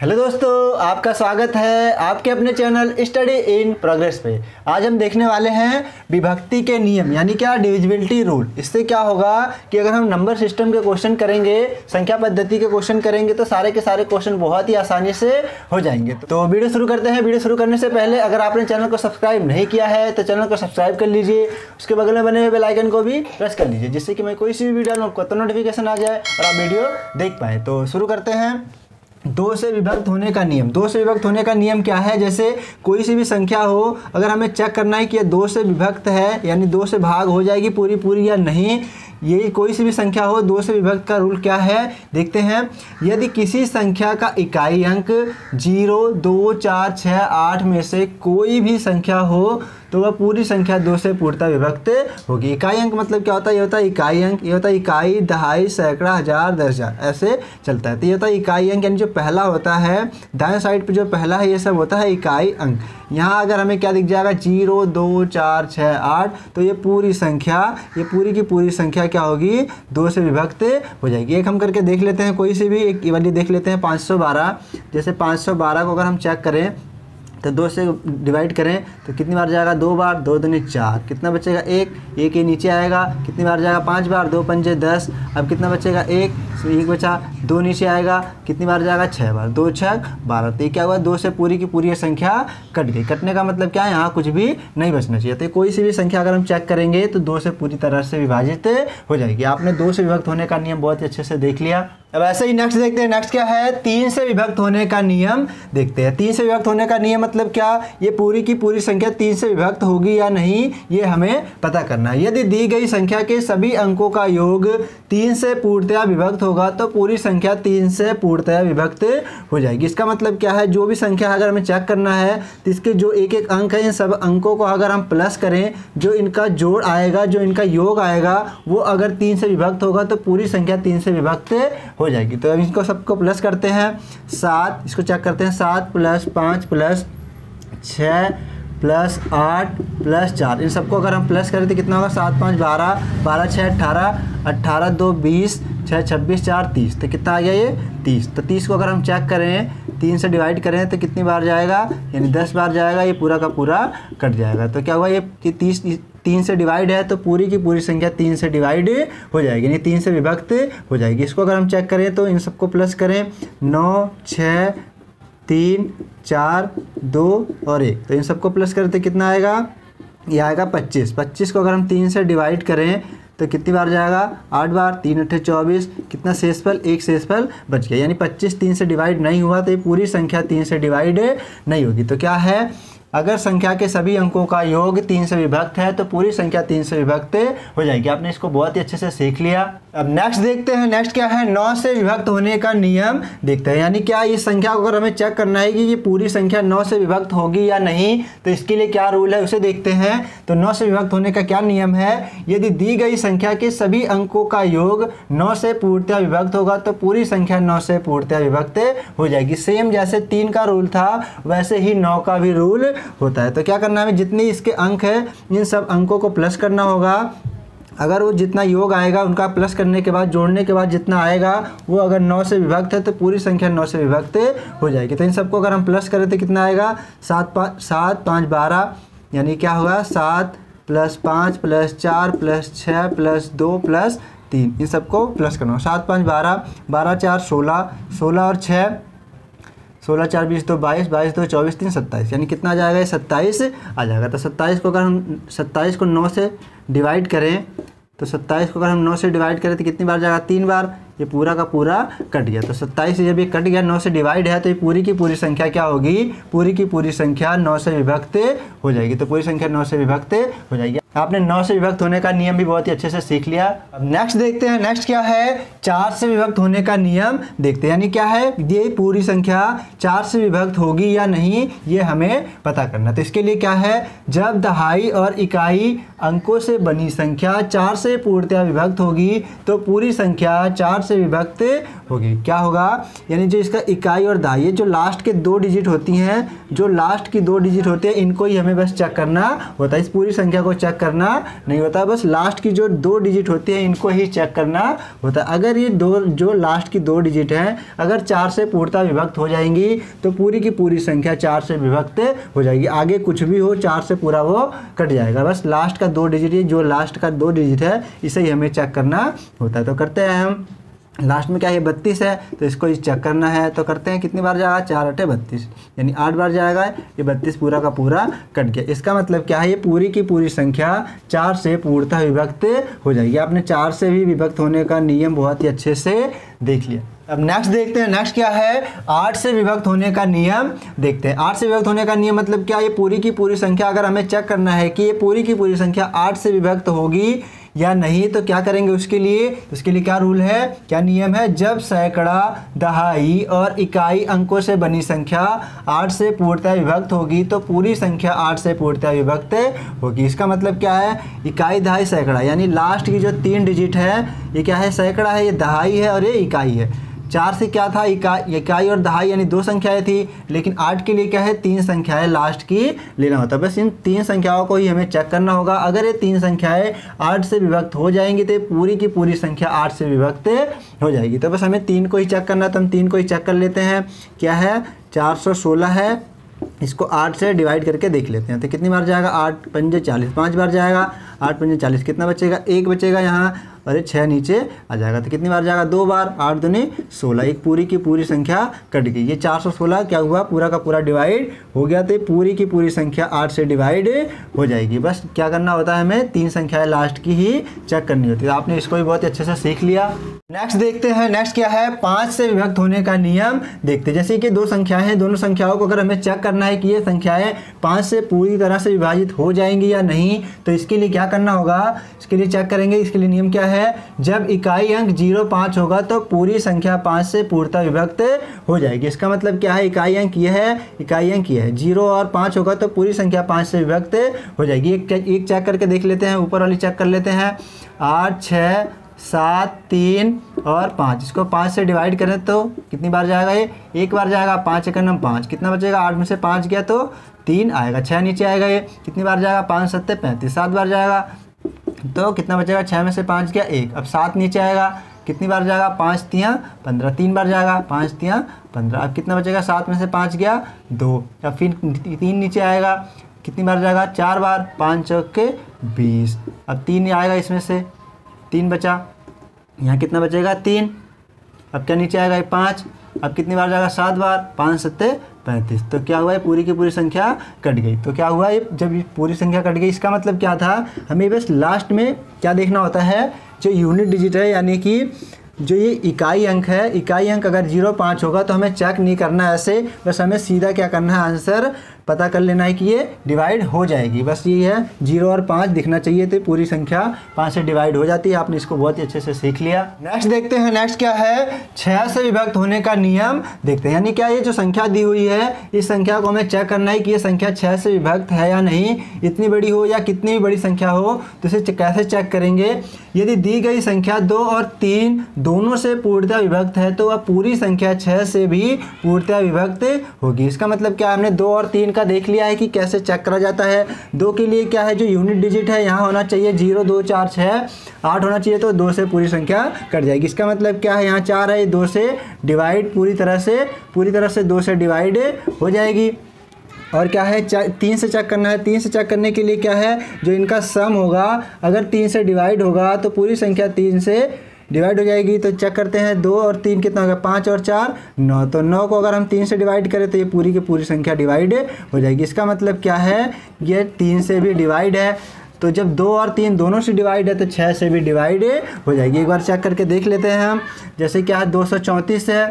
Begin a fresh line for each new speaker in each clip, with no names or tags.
Hello दोस्तों, आपका स्वागत है आपके अपने चैनल स्टडी इन प्रोग्रेस पे। आज हम देखने वाले हैं विभक्ति के नियम, यानी क्या डिविजिबिलिटी रूल। इससे क्या होगा कि अगर हम नंबर सिस्टम के क्वेश्चन करेंगे, संख्या पद्धति के क्वेश्चन करेंगे तो सारे के सारे क्वेश्चन बहुत ही आसानी से हो जाएंगे। तो वीडियो शुरू करते हैं। वीडियो शुरू करने से पहले अगर आपने चैनल को सब्सक्राइब नहीं किया है तो चैनल को सब्सक्राइब कर लीजिए, उसके बगल में बने हुए बेल आइकन को भी प्रेस कर लीजिए, जिससे कि मैं कोई सी भी वीडियो आपको तो नोटिफिकेशन आ जाए और आप वीडियो देख पाए। तो शुरू करते हैं। दो से विभक्त होने का नियम। दो से विभक्त होने का नियम क्या है? जैसे कोई सी भी संख्या हो, अगर हमें चेक करना है कि ये दो से विभक्त है, यानी दो से भाग हो जाएगी पूरी पूरी या नहीं, ये कोई सी भी संख्या हो, दो से विभक्त का रूल क्या है देखते हैं। यदि किसी संख्या का इकाई अंक 0, 2, 4, 6, 8 में से कोई भी संख्या हो तो वह पूरी संख्या दो से पूर्णतः विभक्त होगी। इकाई अंक मतलब क्या होता है? ये होता है इकाई अंक, ये होता है इकाई, दहाई, सैकड़ा, हजार, 10,000, ऐसे चलता है। तो ये होता है इकाई अंक, यानी जो पहला होता है दाएं साइड पे जो पहला है ये सब होता है इकाई अंक। यहाँ अगर हमें क्या दिख जाएगा 0, 2, 4, 6, 8, तो ये पूरी संख्या, ये पूरी की पूरी संख्या क्या होगी? दो से विभक्त हो जाएगी। एक हम करके देख लेते हैं, कोई सी भी एक वाली देख लेते हैं। 512, जैसे 512 को अगर हम चेक करें तो दो से डिवाइड करें तो कितनी बार जाएगा? 2 बार, 2 दूनी 4, कितना बचेगा? 1, 1 ये नीचे आएगा, कितनी बार जाएगा? 5 बार, 2 पंजे 10, अब कितना बचेगा? 1 बचा, 2 नीचे आएगा, कितनी बार जाएगा? 6 बार, 2 6 12। तो ये क्या हुआ? दो से पूरी की पूरी संख्या कट गई। कटने का मतलब क्या है? यहाँ कुछ भी नहीं बचना चाहिए। तो कोई सी भी संख्या अगर हम चेक करेंगे तो दो से पूरी तरह से विभाजित हो जाएगी। आपने दो से विभक्त होने का नियम बहुत ही अच्छे से देख लिया। अब ऐसे ही नेक्स्ट देखते हैं। नेक्स्ट क्या है? 3 से विभक्त होने का नियम देखते हैं। 3 से विभक्त होने का नियम मतलब क्या? ये पूरी की पूरी संख्या 3 से विभक्त होगी या नहीं, ये हमें पता करना है। यदि दी गई संख्या के सभी अंकों का योग 3 से पूर्णतया विभक्त होगा तो पूरी संख्या 3 से पूर्णतया विभक्त हो जाएगी। इसका मतलब क्या है? जो भी संख्या अगर हमें चेक करना है तो इसके जो एक एक अंक है, इन सब अंकों को अगर हम प्लस करें, जो इनका जोड़ आएगा, जो इनका योग आएगा, वो अगर 3 से विभक्त होगा तो पूरी संख्या 3 से विभक्त हो जाएगी। तो अब इसको सबको प्लस करते हैं। 7, इसको चेक करते हैं। 7 + 5 + 6 + 8 + 4, इन सबको अगर हम प्लस करें तो कितना होगा? 7 5 12, 12 6 18, 18 2 20, 6 26, 4 30। तो कितना आ गया? ये 30। तो 30 को अगर हम चेक करें, 3 से डिवाइड करें तो कितनी बार जाएगा? यानी 10 बार जाएगा। ये पूरा का पूरा कट जाएगा। तो क्या हुआ? ये 30 3 से डिवाइड है तो पूरी की पूरी संख्या 3 से डिवाइड हो जाएगी, यानी 3 से विभक्त हो जाएगी। इसको अगर हम चेक करें तो इन सबको प्लस करें, 9 6 3 4 2 और 1, तो इन सबको प्लस करें तो कितना आएगा? ये आएगा 25। 25 को अगर हम 3 से डिवाइड करें तो कितनी बार जाएगा? 8 बार, 3 8 24, कितना शेषफल? 1 शेषफल बच गया। यानी 25 3 से डिवाइड नहीं हुआ तो ये पूरी संख्या 3 से डिवाइड नहीं होगी। तो क्या है? अगर संख्या के सभी अंकों का योग 3 से विभक्त है तो पूरी संख्या 3 से विभक्त हो जाएगी। आपने इसको बहुत ही अच्छे से सीख लिया। अब नेक्स्ट देखते हैं। नेक्स्ट क्या है? 9 से विभक्त होने का नियम देखते हैं। यानी क्या, इस संख्या को अगर हमें चेक करना है कि ये पूरी संख्या 9 से विभक्त होगी या नहीं, तो इसके लिए क्या रूल है उसे देखते हैं। तो 9 से विभक्त होने का क्या नियम है? यदि दी गई संख्या के सभी अंकों का योग 9 से पूर्णतया विभक्त होगा तो पूरी संख्या 9 से पूर्णतया विभक्त हो जाएगी। सेम जैसे 3 का रूल था वैसे ही 9 का भी रूल होता है। तो क्या करना है? जितने इसके अंक है इन सब अंकों को प्लस करना होगा। अगर वो जितना योग आएगा उनका प्लस करने के बाद, जोड़ने के बाद जितना आएगा वो अगर 9 से विभक्त है तो पूरी संख्या 9 से विभक्त हो जाएगी। तो इन सबको अगर हम प्लस करें तो कितना आएगा? 7 5 12, यानी क्या होगा? 7 + 5 + 4 + 6 + 2 + 3, इन सबको प्लस करना होगा। 7 5 12, 12 4 16, 16 और 6, 16 4 20 2 22, 22 2 24, 3 27, यानी कितना आ जाएगा? ये 27 आ जाएगा। तो 27 को अगर हम 27 को 9 से डिवाइड करें तो 27 को अगर हम 9 से डिवाइड करें तो कितनी बार जाएगा? 3 बार। ये पूरा का पूरा कट गया। तो 27 से जब ये कट गया, 9 से डिवाइड है, तो ये पूरी की पूरी संख्या क्या होगी? पूरी की पूरी संख्या 9 से विभक्त हो जाएगी। तो पूरी संख्या 9 से विभक्त हो जाएगी। आपने 9 से विभक्त होने का नियम भी बहुत ही अच्छे से सीख लिया। अब नेक्स्ट देखते हैं। नेक्स्ट क्या है? 4 से विभक्त होने का नियम देखते हैं। यानी क्या है? ये पूरी संख्या 4 से विभक्त होगी या नहीं, ये हमें पता करना। तो इसके लिए क्या है? जब दहाई और इकाई अंकों से बनी संख्या 4 से पूर्णतया विभक्त होगी तो पूरी संख्या 4 से विभक्त होगी। क्या होगा, यानी जो इसका इकाई और दहाई, ये जो लास्ट के 2 डिजिट होती हैं, जो लास्ट की 2 डिजिट होते हैं, इनको ही हमें बस चेक करना होता है। इस पूरी संख्या को चेक करना नहीं होता, बस लास्ट की जो 2 डिजिट होती है इनको ही चेक करना होता है। अगर ये जो लास्ट की 2 डिजिट हैं अगर 4 से पूर्णतः विभक्त हो जाएंगी तो पूरी की पूरी संख्या 4 से विभक्त हो जाएगी। आगे कुछ भी हो 4 से पूरा वो कट जाएगा। बस लास्ट का 2 डिजिट, ये जो लास्ट का 2 डिजिट है इसे ही हमें चेक करना होता है। तो करते हैं हम, लास्ट में क्या है 32 है तो इसको चेक करना है। तो करते हैं, कितनी बार जाएगा, 4 8 32, यानी 8 बार जाएगा। ये 32 पूरा का पूरा कट गया। इसका मतलब क्या है, ये पूरी की पूरी संख्या 4 से पूर्णतः विभक्त हो जाएगी। आपने 4 से भी विभक्त होने का नियम बहुत ही अच्छे से देख लिया। अब नेक्स्ट देखते हैं, नेक्स्ट क्या है, 8 से विभक्त होने का नियम देखते हैं। 8 से विभक्त होने का नियम मतलब क्या, ये पूरी की पूरी संख्या अगर हमें चेक करना है कि ये पूरी की पूरी संख्या 8 से विभक्त होगी या नहीं, तो क्या करेंगे उसके लिए क्या रूल है, क्या नियम है, जब सैकड़ा, दहाई और इकाई अंकों से बनी संख्या 8 से पूर्णतः विभक्त होगी तो पूरी संख्या 8 से पूर्णतः विभक्त होगी। इसका मतलब क्या है, इकाई दहाई सैकड़ा, यानी लास्ट की जो 3 डिजिट है ये क्या है, सैकड़ा है, ये दहाई है और ये इकाई है। 4 से क्या था, इकाई और दहाई यानी 2 संख्याएं थी, लेकिन 8 के लिए क्या है, 3 संख्याएं लास्ट की लेना होता है। बस इन 3 संख्याओं को ही हमें चेक करना होगा। अगर ये 3 संख्याएं 8 से विभक्त हो जाएंगी तो पूरी की पूरी संख्या 8 से विभक्त हो जाएगी। तो बस हमें 3 को ही चेक करना है, तो हम 3 को ही चेक कर लेते हैं। क्या है, 416 है, इसको 8 से डिवाइड करके देख लेते हैं। तो कितनी बार जाएगा, 8 पंजे 40, 5 बार जाएगा। 8 पंजे 40, कितना बचेगा, 1 बचेगा यहाँ, और 6 नीचे आ जाएगा। तो कितनी बार जाएगा, 2 बार। 8 दूनी 16, एक पूरी की पूरी संख्या कट गई। ये 416 क्या हुआ, पूरा का पूरा डिवाइड हो गया। तो पूरी की पूरी संख्या 8 से डिवाइड हो जाएगी। बस क्या करना होता है, हमें 3 संख्याएं लास्ट की ही चेक करनी होती है। आपने इसको भी बहुत अच्छे से सीख लिया। नेक्स्ट देखते हैं, नेक्स्ट क्या है, 5 से विभक्त होने का नियम देखते हैं। जैसे कि 2 संख्याएं हैं, दोनों संख्याओं को अगर हमें चेक करना है कि ये संख्याएं 5 से पूरी तरह से विभाजित हो जाएंगी या नहीं, तो इसके लिए क्या करना होगा, इसके लिए चेक करेंगे। इसके लिए नियम क्या है, जब इकाई अंक 0 5 होगा तो पूरी संख्या 5 से पूर्णतः विभक्त हो जाएगी। इसका मतलब क्या है, इकाई अंक ये है, इकाई अंक ये है, 0 और 5 होगा तो पूरी संख्या 5 से विभक्त हो जाएगी। एक चेक करके देख लेते हैं, ऊपर वाली चेक कर लेते हैं। 8 6 7 3 और 5, इसको 5 से डिवाइड करें तो कितनी बार जाएगा, ये 1 बार जाएगा। 5 1 9 5, कितना बचेगा, 8 में से 5 गया तो 3 आएगा। 6 नीचे आएगा, ये कितनी बार जाएगा, 5 7 35, 7 बार जाएगा। तो कितना बचेगा, 6 में से 5 गया 1। अब 7 नीचे आएगा, कितनी बार जाएगा, 5 3 15, 3 बार जाएगा। 5 3 15, अब कितना बचेगा, 7 में से 5 गया 2। अब फिर 3 नीचे आएगा, कितनी बार जाएगा, 4 बार। 5 चौके 20, अब 3 आएगा, इसमें से 3 बचा, यहाँ कितना बचेगा 3। अब क्या नीचे आएगा, 5। अब कितनी बार जाएगा, 7 बार। 5 7 35, तो क्या हुआ, ये पूरी की पूरी संख्या कट गई। तो क्या हुआ, ये जब ये पूरी संख्या कट गई, इसका मतलब क्या था, हमें बस लास्ट में क्या देखना होता है, जो यूनिट डिजिट है, यानी कि जो ये इकाई अंक है, इकाई अंक अगर 0 5 होगा तो हमें चेक नहीं करना है ऐसे, बस हमें सीधा क्या करना है, आंसर पता कर लेना है कि ये डिवाइड हो जाएगी। बस ये है, 0 और 5 दिखना चाहिए तो पूरी संख्या 5 से डिवाइड हो जाती है। आपने इसको बहुत ही अच्छे से सीख लिया। नेक्स्ट देखते हैं, नेक्स्ट क्या है, 6 से विभक्त होने का नियम देखते हैं। यानी क्या, ये जो संख्या दी हुई है, इस संख्या को हमें चेक करना है कि ये संख्या 6 से विभक्त है या नहीं। इतनी बड़ी हो या कितनी भी बड़ी संख्या हो, तो इसे कैसे चेक करेंगे। यदि दी गई संख्या 2 और 3 दोनों से पूर्णतः विभक्त है तो वह पूरी संख्या 6 से भी पूर्णतः विभक्त होगी। इसका मतलब क्या, हमने 2 और 3 का देख लिया है कि कैसे चेक करा जाता है। 2 के लिए क्या है, जो यूनिट डिजिट है यहाँ होना चाहिए 0 2 4 6 8 होना चाहिए, तो 2 से पूरी संख्या कट जाएगी। इसका मतलब क्या है, यहाँ 4 है, 2 से डिवाइड पूरी तरह से 2 से डिवाइड हो जाएगी। और क्या है, 3 से चेक करना है। 3 से चेक करने के लिए क्या है, जो इनका सम होगा अगर 3 से डिवाइड होगा तो पूरी संख्या 3 से डिवाइड हो जाएगी। तो चेक करते हैं, 2 और 3 कितना होगा, 5 और 4 9। तो 9 को अगर हम 3 से डिवाइड करें तो ये पूरी की पूरी संख्या डिवाइड हो जाएगी। इसका मतलब क्या है, ये 3 से भी डिवाइड है। तो जब 2 और 3 दोनों से डिवाइड है तो 6 से भी डिवाइड हो जाएगी। एक बार चेक करके देख लेते हैं हम। जैसे क्या है, 234 है,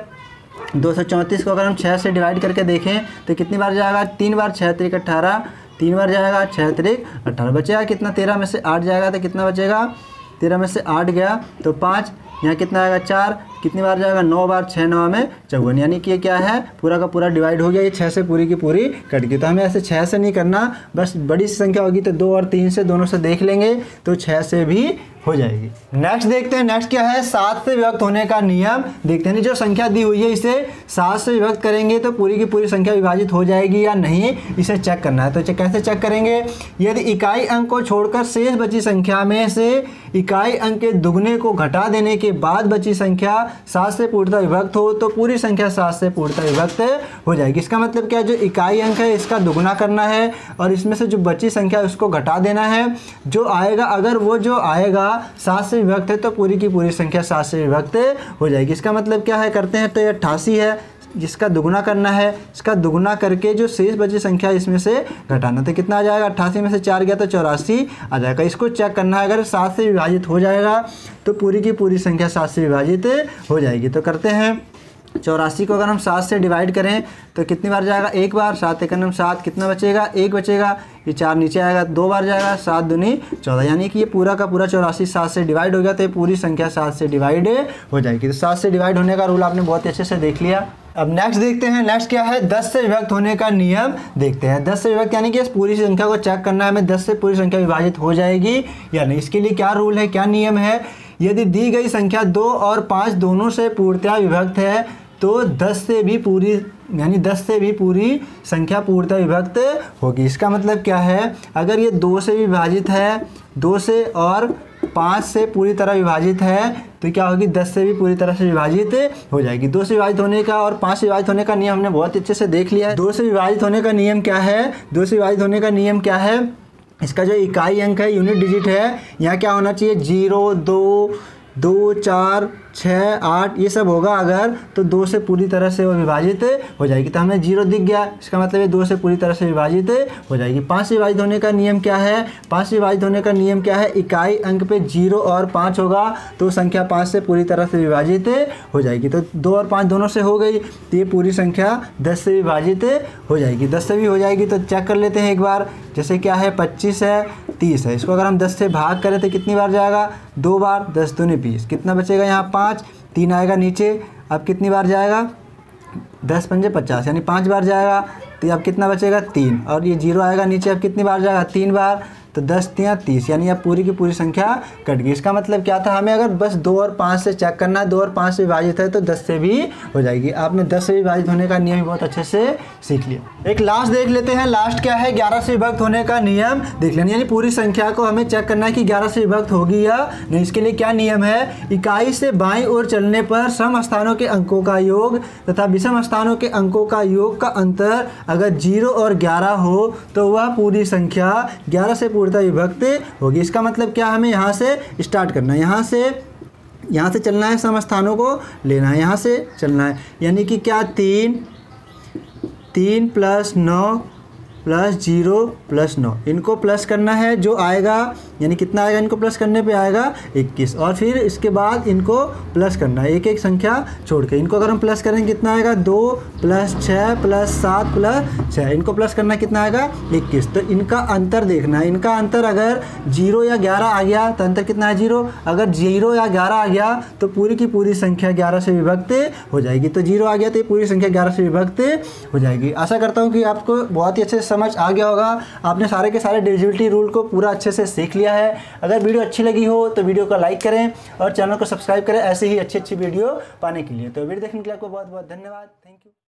234 को अगर हम 6 से डिवाइड करके देखें तो कितनी बार जाएगा, 3 बार। 6 3 18, 3 बार जाएगा। 6 3 18, बचेगा कितना, 13 में से 8 जाएगा तो कितना बचेगा, 13 में से 8 गया तो 5, यहाँ कितना आएगा 4, कितनी बार जाएगा 9 बार, 6 9 में 54, यानी कि ये क्या है पूरा का पूरा डिवाइड हो गया, ये 6 से पूरी की पूरी कट गई। तो हमें ऐसे 6 से नहीं करना, बस बड़ी संख्या होगी तो 2 और 3 से दोनों से देख लेंगे तो 6 से भी हो जाएगी। नेक्स्ट देखते हैं, नेक्स्ट क्या है 7 से विभक्त होने का नियम। देखते हैं जो संख्या दी हुई है इसे 7 से विभक्त करेंगे तो पूरी की पूरी संख्या विभाजित हो जाएगी या नहीं, इसे चेक करना है। तो कैसे चेक करेंगे, यदि इकाई अंक को छोड़कर शेष बची संख्या में से इकाई अंक के दुगने को घटा देने के बाद बची संख्या 7 से पूर्णतः विभक्त हो तो पूरी संख्या 7 से पूर्णतः विभक्त हो जाएगी। इसका मतलब क्या है, जो इकाई अंक है इसका दुगना करना है और इसमें से जो बची संख्या है उसको घटा देना है। जो आएगा, अगर वो जो आएगा 7 से विभक्त है तो पूरी की पूरी संख्या 7 से विभक्त हो जाएगी। इसका मतलब क्या है, करते हैं तो ये 88 है, जिसका दुगना करना है, इसका दुगना करके जो शेष बची संख्या इसमें से घटाना। तो कितना आ जाएगा, 88 में से 4 गया तो 84 आ जाएगा। इसको चेक करना है, अगर 7 से विभाजित हो जाएगा तो पूरी की पूरी संख्या 7 से विभाजित हो जाएगी। तो करते हैं, 84 को अगर हम 7 से डिवाइड करें तो कितनी बार जाएगा, 1 बार, 7 एकम 7, कितना बचेगा 1 बचेगा, ये 4 नीचे आएगा, 2 बार जाएगा, 7 दूनी 14, यानी कि ये पूरा का पूरा 84 7 से डिवाइड हो गया तो ये पूरी संख्या 7 से डिवाइड हो जाएगी। तो 7 से डिवाइड होने का रूल आपने बहुत अच्छे से देख लिया। अब नेक्स्ट देखते हैं, नेक्स्ट क्या है 10 से विभक्त होने का नियम देखते हैं। 10 से विभक्त यानी कि इस पूरी संख्या को चेक करना है हमें, 10 से पूरी संख्या विभाजित हो जाएगी या नहीं। इसके लिए क्या रूल है, क्या नियम है, यदि दी गई संख्या 2 और 5 दोनों से पूर्णतः विभक्त है तो 10 से भी पूरी, यानी 10 से भी पूरी संख्या पूर्णतः विभक्त होगी। इसका मतलब क्या है, अगर ये 2 से विभाजित है, 2 से और 5 से पूरी तरह विभाजित है तो क्या होगी, 10 से भी पूरी तरह से विभाजित हो जाएगी। 2 से विभाजित होने का और 5 से विभाजित होने का नियम हमने बहुत अच्छे से देख लिया है। 2 से विभाजित होने का नियम क्या है, 2 से विभाजित होने का नियम क्या है, इसका जो इकाई अंक है, यूनिट डिजिट है, यहाँ क्या होना चाहिए 0 2 2 4 6 8 ये सब होगा अगर, तो 2 से पूरी तरह से वो विभाजित हो जाएगी। तो हमें 0 दिख गया, इसका मतलब है 2 से पूरी तरह से विभाजित हो जाएगी। 5 से विभाजित होने का नियम क्या है, 5 से विभाजित होने का नियम क्या है, इकाई अंक पे 0 और 5 होगा तो संख्या 5 से पूरी तरह से विभाजित हो जाएगी। तो 2 और 5 दोनों से हो गई तो ये पूरी संख्या 10 से विभाजित हो जाएगी। 10 से भी हो जाएगी तो चेक कर लेते हैं एक बार, जैसे क्या है 25 है, 30 है, इसको अगर हम 10 से भाग करें तो कितनी बार जाएगा, 2 बार, 10 दूनी 20, कितना बचेगा यहाँ 5, 3 आएगा नीचे, अब कितनी बार जाएगा 10 पंजे 50, यानी 5 बार जाएगा तो अब कितना बचेगा 3, और ये 0 आएगा नीचे, अब कितनी बार जाएगा 3 बार, तो 10 3 30, यानी अब पूरी की पूरी संख्या कट गई। इसका मतलब क्या था, हमें अगर बस 2 और 5 से चेक करना है, 2 और 5 से विभाजित है तो 10 से भी हो जाएगी। आपने 10 से विभाजित होने का नियम बहुत अच्छे से सीख लिया। एक लास्ट देख लेते हैं, लास्ट क्या है 11 से विभक्त होने का नियम देख लेना, यानी पूरी संख्या को हमें चेक करना है कि 11 से विभक्त होगी या नहीं। इसके लिए क्या नियम है, इकाई से बाईं ओर चलने पर सम स्थानों के अंकों का योग तथा विषम स्थानों के अंकों का योग का अंतर अगर 0 और 11 हो तो वह पूरी संख्या 11 से पूर्णतः विभक्त होगी। इसका मतलब क्या, हमें यहाँ से स्टार्ट करना है, यहाँ से चलना है, सम स्थानों को लेना है, यहाँ से चलना है, यानी कि क्या 3 + 9 + 0 + 9 इनको प्लस करना है, जो आएगा यानी कितना आएगा, इनको प्लस करने पे आएगा 21, और फिर इसके बाद इनको प्लस करना है एक एक संख्या छोड़ के। इनको अगर हम प्लस करेंगे कितना आएगा 2 + 6 + 7 + 6, इनको प्लस करना कितना आएगा 21। तो इनका अंतर देखना है, इनका अंतर अगर 0 या 11 आ गया तो अंतर कितना है 0, अगर 0 या 11 आ गया तो पूरी की पूरी संख्या 11 से विभक्त हो जाएगी। तो 0 आ गया तो ये पूरी संख्या 11 से विभक्त हो जाएगी। आशा करता हूँ कि आपको बहुत ही अच्छे से समझ आ गया होगा, आपने सारे के सारे डिविजिबिलिटी रूल को पूरा अच्छे से सीख लिया है। अगर वीडियो अच्छी लगी हो तो वीडियो को लाइक करें और चैनल को सब्सक्राइब करें ऐसे ही अच्छी वीडियो पाने के लिए। तो वीडियो देखने के लिए आपको बहुत बहुत धन्यवाद। Thank you.